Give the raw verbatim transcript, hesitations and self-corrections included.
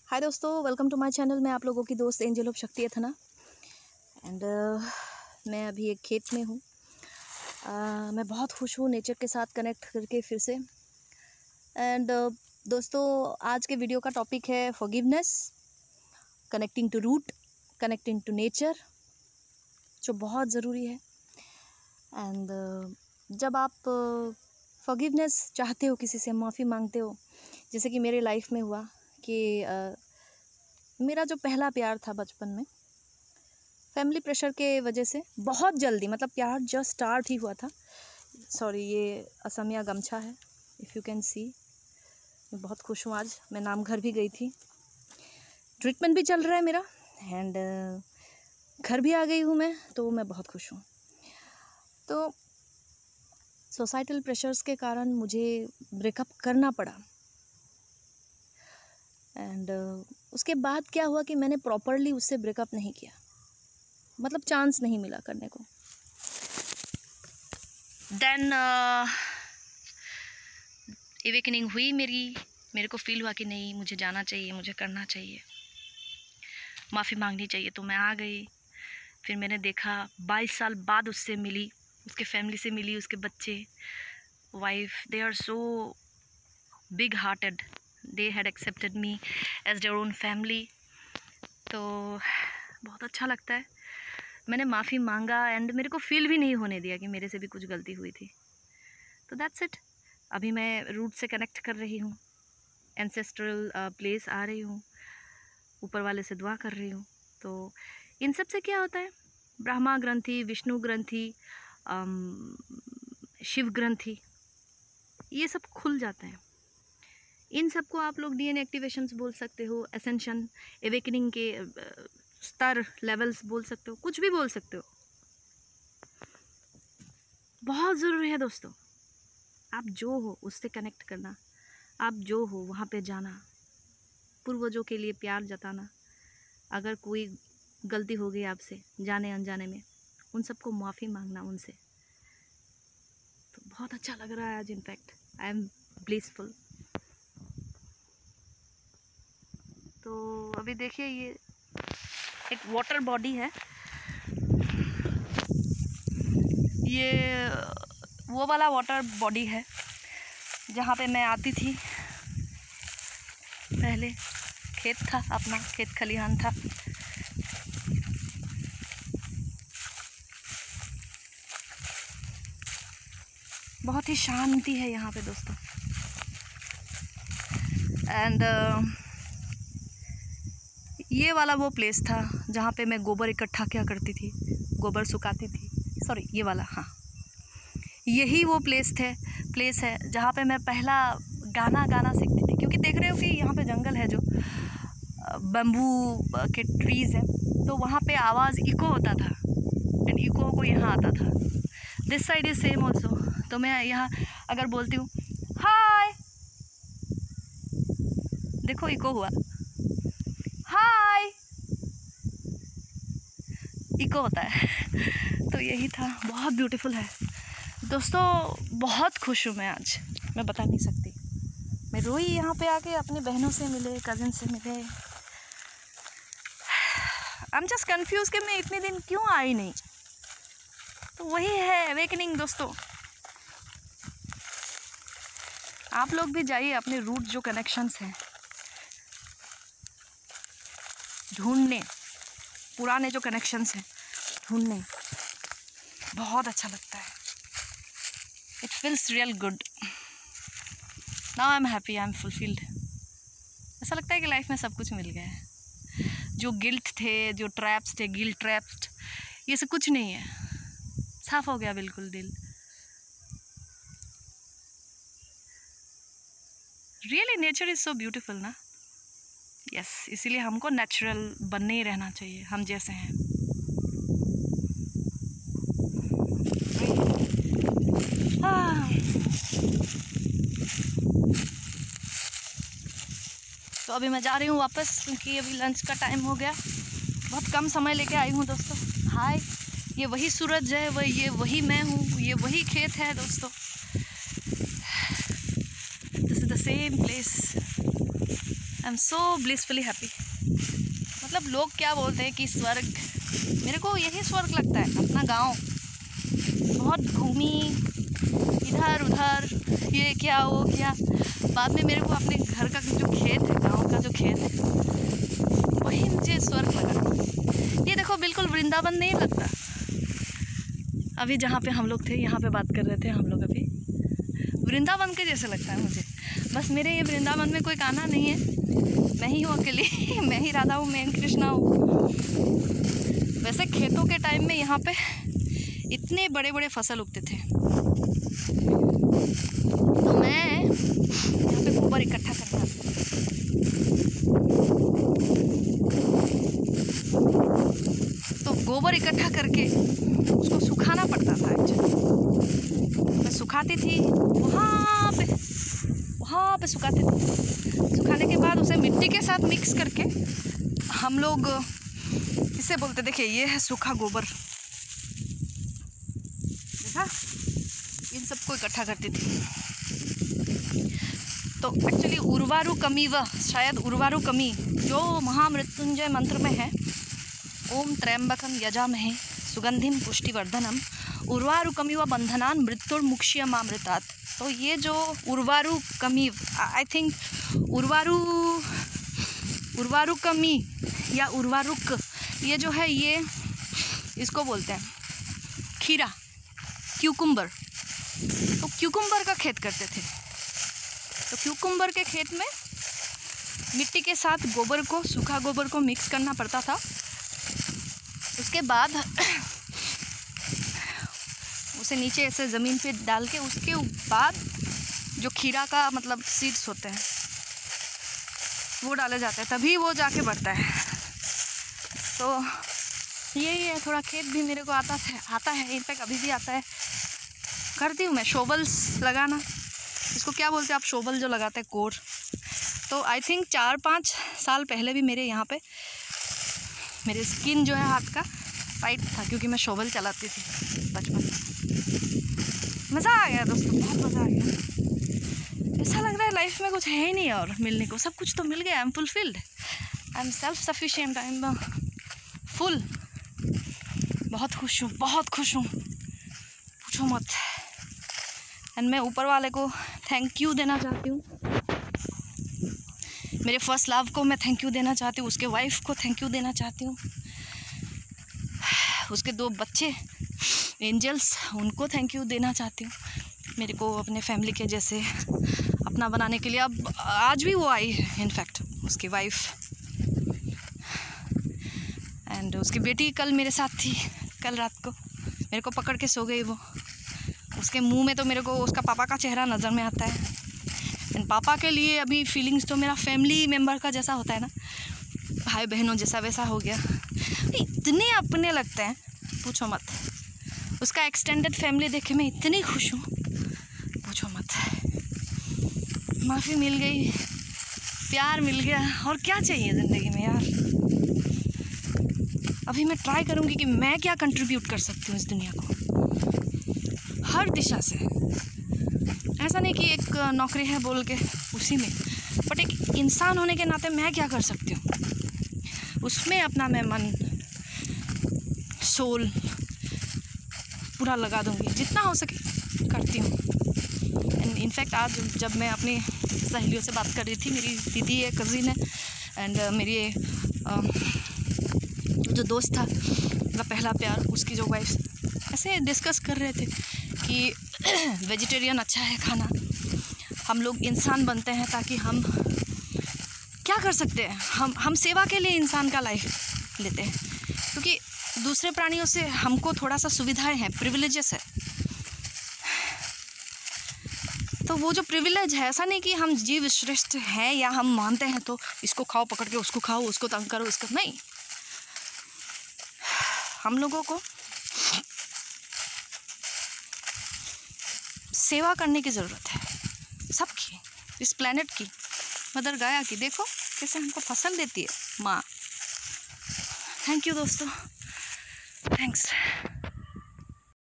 हाय दोस्तों, welcome to my channel. मैं आप लोगों की दोस्त एंजल ऑफ शक्ति अथना एंड uh, मैं अभी एक खेत में हूँ। uh, मैं बहुत खुश हूँ नेचर के साथ कनेक्ट करके फिर से। एंड uh, दोस्तों, आज के वीडियो का टॉपिक है forgiveness, connecting to root, connecting to nature, जो बहुत ज़रूरी है। एंड uh, जब आप फॉरगिवनेस uh, चाहते हो, किसी से माफ़ी मांगते हो, जैसे कि मेरे लाइफ में हुआ कि uh, मेरा जो पहला प्यार था बचपन में, फैमिली प्रेशर के वजह से बहुत जल्दी, मतलब प्यार जस्ट स्टार्ट ही हुआ था। सॉरी, ये असमिया गमछा है, इफ़ यू कैन सी। मैं बहुत खुश हूँ आज। मैं नाम घर भी गई थी, ट्रीटमेंट भी चल रहा है मेरा, एंड घर भी आ गई हूँ मैं, तो मैं बहुत खुश हूँ। तो सोसाइटल प्रेशर्स के कारण मुझे ब्रेकअप करना पड़ा। एंड uh, उसके बाद क्या हुआ कि मैंने प्रॉपरली उससे ब्रेकअप नहीं किया, मतलब चांस नहीं मिला करने को। देन अवेकनिंग हुई मेरी मेरे को फील हुआ कि नहीं, मुझे जाना चाहिए, मुझे करना चाहिए, माफ़ी मांगनी चाहिए। तो मैं आ गई। फिर मैंने देखा बाईस साल बाद उससे मिली, उसके फैमिली से मिली, उसके बच्चे, wife, they are so big hearted, they had accepted me as their own family. तो बहुत अच्छा लगता है। मैंने माफ़ी मांगा एंड मेरे को फील भी नहीं होने दिया कि मेरे से भी कुछ गलती हुई थी। तो दैट्स इट। अभी मैं रूट से कनेक्ट कर रही हूँ, एंसेस्ट्रल प्लेस आ रही हूँ, ऊपर वाले से दुआ कर रही हूँ। तो इन सब से क्या होता है, ब्रह्मा ग्रंथि, विष्णु ग्रंथि, शिव ग्रंथि, ये सब खुल जाते हैं। इन सबको आप लोग डीएनए एक्टिवेशंस बोल सकते हो, एसेंशन, एवेकनिंग के स्तर, लेवल्स बोल सकते हो, कुछ भी बोल सकते हो। बहुत ज़रूरी है दोस्तों, आप जो हो उससे कनेक्ट करना, आप जो हो वहाँ पे जाना, पूर्वजों के लिए प्यार जताना। अगर कोई गलती हो गई आपसे जाने अनजाने में, उन सबको माफ़ी मांगना उनसे। तो बहुत अच्छा लग रहा है आज। In fact I am blissful. तो अभी देखिए, ये एक वाटर बॉडी है, ये वो वाला वाटर बॉडी है जहाँ पे मैं आती थी पहले। खेत था, अपना खेत खलिहान था। बहुत ही शांति है यहाँ पे दोस्तों। एंड uh, ये वाला वो प्लेस था जहाँ पे मैं गोबर इकट्ठा क्या करती थी, गोबर सुखाती थी। सॉरी, ये वाला, हाँ, यही वो प्लेस थे प्लेस है जहाँ पे मैं पहला गाना गाना सीखती थी। क्योंकि देख रहे हो कि यहाँ पे जंगल है, जो बम्बू के ट्रीज़ हैं, तो वहाँ पे आवाज़ इको होता था, एंड इको को यहाँ आता था। This side is same also. तो मैं यहाँ अगर बोलती हूँ हाय, देखो इको हुआ, हाय, इको होता है। तो यही था, बहुत ब्यूटीफुल है दोस्तों। बहुत खुश हूँ मैं आज, मैं बता नहीं सकती। मैं रोई यहाँ पे आके, अपनी बहनों से मिले, कज़न से मिले। आई एम जस्ट कन्फ्यूज़ कि मैं इतने दिन क्यों आई नहीं। तो वही है अवेकनिंग दोस्तों। आप लोग भी जाइए अपने रूट, जो कनेक्शंस हैं, ढूंढने, पुराने जो कनेक्शंस हैं ढूंढने। बहुत अच्छा लगता है। It feels real good. Now I am happy, I am fulfilled. ऐसा लगता है कि लाइफ में सब कुछ मिल गया है। जो गिल्ट थे, जो ट्रैप्स थे, गिल्ट ट्रैप्स, ये सब कुछ नहीं है। साफ हो गया बिल्कुल दिल। Really nature is so beautiful ना। यस, इसीलिए हमको नेचुरल बनने ही रहना चाहिए, हम जैसे हैं। हाँ। तो अभी मैं जा रही हूँ वापस, क्योंकि अभी लंच का टाइम हो गया। बहुत कम समय लेके आई हूँ दोस्तों। हाय, ये वही सूरज है, वही ये वही मैं हूँ, ये वही खेत है दोस्तों। This is the same place I am so blissfully happy. मतलब लोग क्या बोलते हैं कि स्वर्ग, मेरे को यही स्वर्ग लगता है। अपना गांव, बहुत घूमी इधर उधर, ये क्या वो क्या, बाद में मेरे को अपने घर का जो खेत है, गांव का जो खेत है, वही मुझे स्वर्ग लगा। ये देखो बिल्कुल वृंदावन नहीं लगता। अभी जहाँ पे हम लोग थे, यहाँ पे बात कर रहे थे हम लोग, अभी वृंदावन के जैसे लगता है मुझे। बस मेरे ये वृंदावन में कोई कान्हा नहीं है, मैं ही हूँ अकेली मैं ही राधा हूँ, मैं कृष्णा हूँ। वैसे खेतों के टाइम में यहाँ पे इतने बड़े बड़े फसल उगते थे, तो मैं यहाँ पे गोबर इकट्ठा करता था। तो गोबर इकट्ठा करके उसको सुखाना पड़ता था। एक्चुअली मैं सुखाती थी वहाँ पे, वहाँ पे सुखाते थे। सुखाने के बाद उसे मिट्टी के साथ मिक्स करके हम लोग इसे बोलते, देखिए ये है सूखा गोबर, देखा, इन सबको इकट्ठा करती थी। तो एक्चुअली उर्वारु कमी, व शायद उर्वारु कमी जो महामृत्युंजय मंत्र में है, ओम त्र्यंबकम यजामहे सुगंधिम पुष्टिवर्धनम उर्वारुकमिव बंधनान मृत्युर्मुक्ष्यमामृतात्। तो ये जो उर्वारुकमिव, आई थिंक उर्वारु उर्वारुकमी या उर्वारुक, ये जो है ये इसको बोलते हैं खीरा, क्यूकुम्बर। तो क्यूकुम्बर का खेत करते थे। तो क्यूकुम्बर के खेत में मिट्टी के साथ गोबर को, सूखा गोबर को मिक्स करना पड़ता था। उसके बाद उसे नीचे ऐसे ज़मीन पे डाल के, उसके बाद जो खीरा का मतलब सीड्स होते हैं वो डाले जाते हैं, तभी वो जाके बढ़ता है। तो यही है, थोड़ा खेत भी मेरे को आता है आता है इनफैक्ट अभी भी आता है। करती हूँ मैं शोबल्स लगाना, इसको क्या बोलते हैं आप, शोबल जो लगाते हैं, कोर। तो आई थिंक चार पाँच साल पहले भी मेरे यहाँ पे मेरे स्किन जो है हाथ का टाइट था, क्योंकि मैं शोबल चलाती थी बचपन में। मज़ा आ गया दोस्तों, बहुत मज़ा आ गया। ऐसा लग रहा है लाइफ में कुछ है ही नहीं और मिलने को, सब कुछ तो मिल गया। I am fulfilled, I am self sufficient, I am full. बहुत खुश हूँ, बहुत खुश हूँ, पूछो मत। एंड मैं ऊपर वाले को थैंक यू देना चाहती हूँ, मेरे फर्स्ट लव को मैं थैंक यू देना चाहती हूँ, उसके वाइफ को थैंक यू देना चाहती हूँ, उसके दो बच्चे एंजल्स, उनको थैंक यू देना चाहती हूँ, मेरे को अपने फैमिली के जैसे अपना बनाने के लिए। अब आज भी वो आई है इनफैक्ट, उसकी वाइफ, एंड उसकी बेटी कल मेरे साथ थी। कल रात को मेरे को पकड़ के सो गई वो। उसके मुंह में तो मेरे को उसका पापा का चेहरा नज़र में आता है। एंड पापा के लिए अभी फीलिंग्स तो मेरा फैमिली मेम्बर का जैसा होता है ना, भाई बहनों जैसा, वैसा हो गया। इतने अपने लगते हैं, पूछो मत। उसका एक्सटेंडेड फैमिली देखे मैं इतनी खुश हूँ, पूछो मत। माफ़ी मिल गई, प्यार मिल गया, और क्या चाहिए ज़िंदगी में यार। अभी मैं ट्राई करूँगी कि मैं क्या कंट्रीब्यूट कर सकती हूँ इस दुनिया को, हर दिशा से। ऐसा नहीं कि एक नौकरी है बोल के उसी में, बट एक इंसान होने के नाते मैं क्या कर सकती हूँ, उसमें अपना मैं मन, सोल पूरा लगा दूँगी, जितना हो सके करती हूँ। एंड इनफैक्ट आज जब मैं अपनी सहेलियों से बात कर रही थी, मेरी दीदी है, कज़िन है, एंड मेरी uh, जो दोस्त था, मेरा पहला प्यार, उसकी जो वाइफ, ऐसे डिस्कस कर रहे थे कि वेजिटेरियन अच्छा है खाना, हम लोग इंसान बनते हैं ताकि हम क्या कर सकते हैं, हम हम सेवा के लिए इंसान का लाइफ लेते हैं, क्योंकि दूसरे प्राणियों से हमको थोड़ा सा सुविधाएं हैं, प्रिविलेजेस है। तो वो जो प्रिविलेज है, ऐसा नहीं कि हम जीव श्रेष्ठ हैं या हम मानते हैं तो इसको खाओ पकड़ के, उसको खाओ, उसको तंग करो, इसको नहीं। हम लोगों को सेवा करने की ज़रूरत है, सबकी, इस प्लेनेट की, मदर गाया की। देखो कैसे हमको फसल देती है माँ। थैंक यू दोस्तों, थैंक्स।